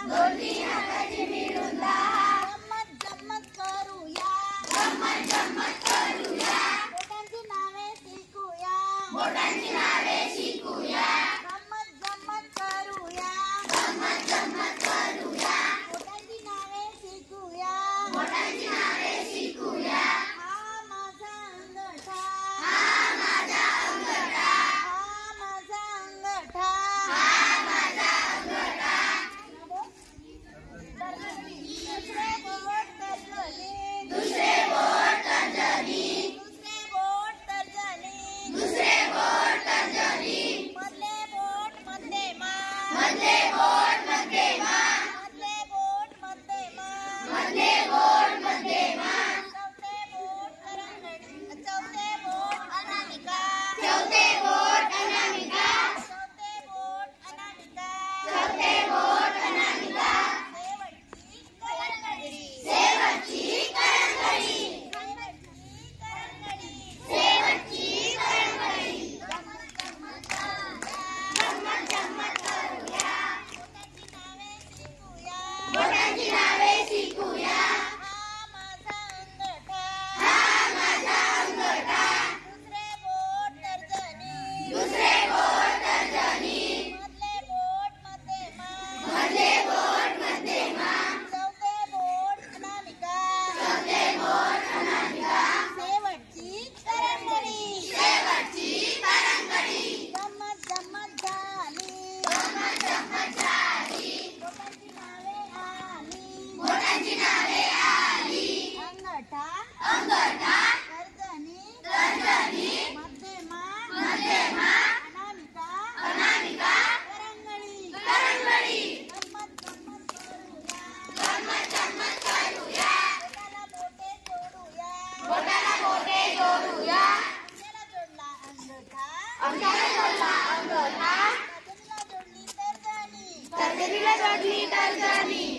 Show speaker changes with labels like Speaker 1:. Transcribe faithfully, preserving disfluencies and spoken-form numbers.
Speaker 1: दोन तीन हाताची मिळून दहा, गम्मत गम्मत करूया, गम्मत गम्मत करूया, बोटांची नावे शिकूया, बोटांची नावे शिकूया, गम्मत गम्मत करूया, गम्मत गम्मत करूया, बोटांची नावे शिकूया, बोटांची नावे शिकूया. हा माझा अंगठा, हा माझा अंगठा, हा माझा अंगठा, हा माझा अंगठा. दुसरे बोट तर्जनी, दुसरे बोट तर्जनी, दुसरे बोट तर्जनी, दुसरे बोट तर्जनी, मधले बोट मध्यमा, मधले बोट मध्यमा, मधले बोट मध्यमा, मधले बोट मध्यमा, चौथे बोट करंगडी, चौथे बोट अनामिका, चौथे बोट अनामिका, चौथे बोट अनामिका, चौथे बोट अनामिका, शेवटची करंगडी, शेवटची करंगडी, शेवटची करंगडी, गम्मत गम्मत करूया, गम्मत गम्मत करूया, बोटांची नावे शिकूया, हा माझा अंगठा, हा माझा अंगठा, दुसरे बोट तर्जनी, दुसरे बोट तर्जनी, मधले बोट मध्यमा, मधले बोट मध्यमा, चौथे बोट अनामिका, चौथे बोट अनामिका, शेवटची करंगडी, शेवटची करंगडी, गम्मत गम्मत झाली, गम्मत गम्मत झाली, बोटांची नावे आली, बोटांची नावे आली, अंगठा, अंगठा, तर्जनी, तर्जनी, मध्यमा, मध्यमा, अनामिका, अनामिका, करंगडी, करंगडी, गम्मत गम्मत करूया, गम्मत गम्मत करूया, बोटाला बोटे जोडूया, बोटाला बोटे जोडूया, अंगठ्याला जोडला अंगठा, अंगठ्याला जोडला अंगठा, तर्जनीला जोडली तर्जनी, तर्जनीला जोडली तर्जनी.